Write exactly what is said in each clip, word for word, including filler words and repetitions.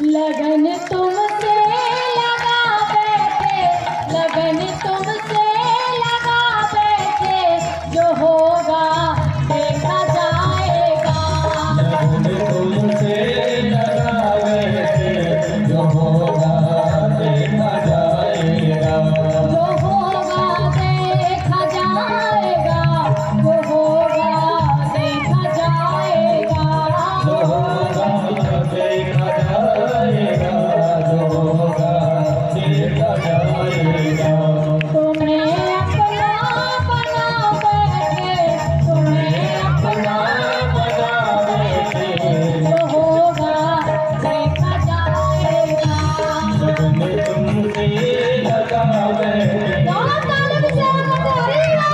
लगन तुमसे लगा बैठे, लगन तुमसे लगा बैठे, जो होगा देखा जाएगा। लगन तुमसे लगा बैठे, जो होगा देखा जाएगा। जो होगा देखा जाएगा, जो होगा देखा जाएगा। जो होगा देखा जाएगा, जो होगा देखा जाएगा। तुम्हें अपना बना बैठे, तुम्हें अपना बना बैठे, जो होगा देखा जाएगा। लगन तुमसे लगा बैठे, दोनों ताली बजा बजाएगा।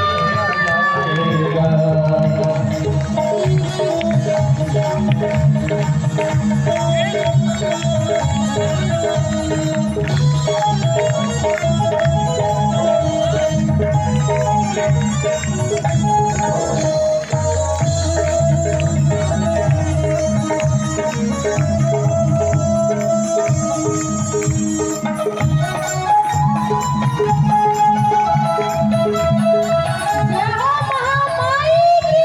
जय हो महामाई की।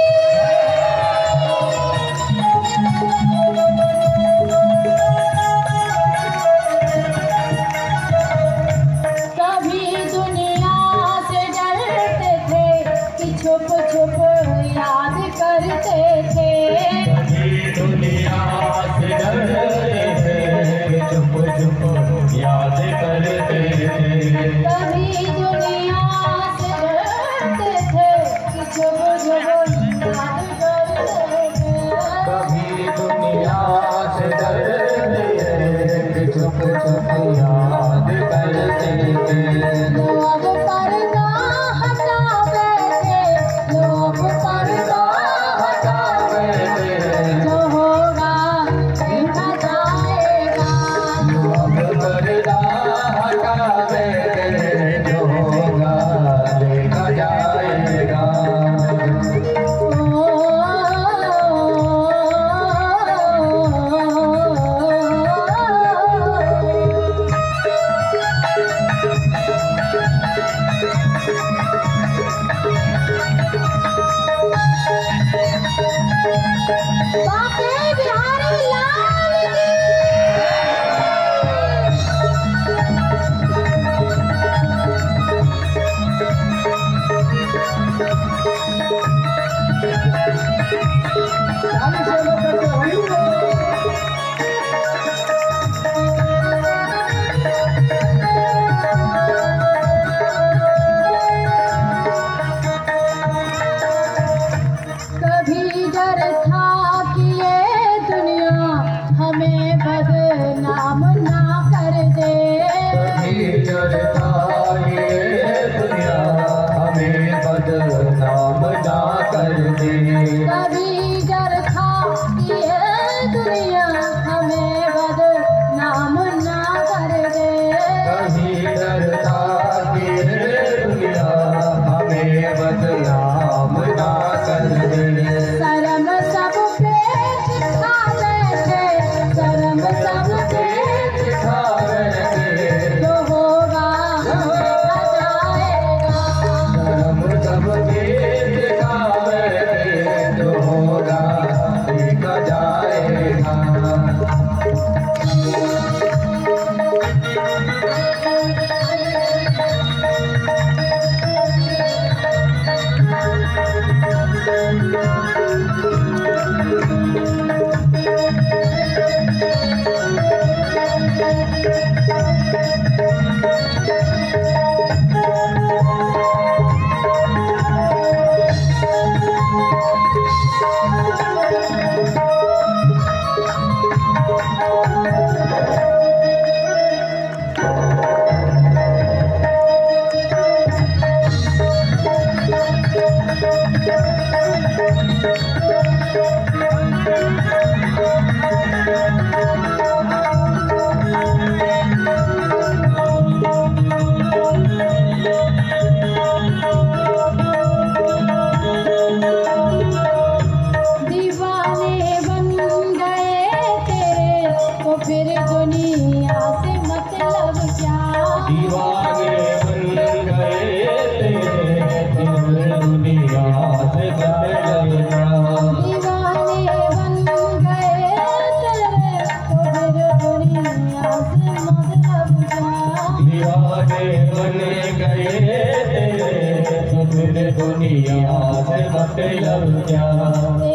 कभी दुनिया से डरते थे कि छुप छुप याद करते थे। कभी दुनिया से डरते थे, चुप चुप याद करते थे। कभी दुनिया से डरते थे कि छुप छुप याद करते थे। कभी दुनिया से डरते थे, चुप चुप याद करते थे। लोग पर्दा हटा बैठे, लोग पर्दा हटा बैठे, जो होगा देखा जाएगा। अब पर्दा हटा बैठे, जो होगा देखा जाएगा। बाके बिहारी लाल की। कभी डर था कि ये दुनिया हमें बदनाम ना कर दे। कभी डर था ये दुनिया हमें बदनाम ना कर दे। कभी डर था कि ये दुनिया हमें बदनाम ना कर दे। कभी डर था कि ये दुनिया हमें बदनाम ना कर दे। शर्म सब पे चिढ़ा बैठे, शर्म सब पे दिखा बैठे, जो होगा देखा जाएगा। शर्म सबके दिखा बैठे, जो होगा देखा जाएगा। मतलब क्या।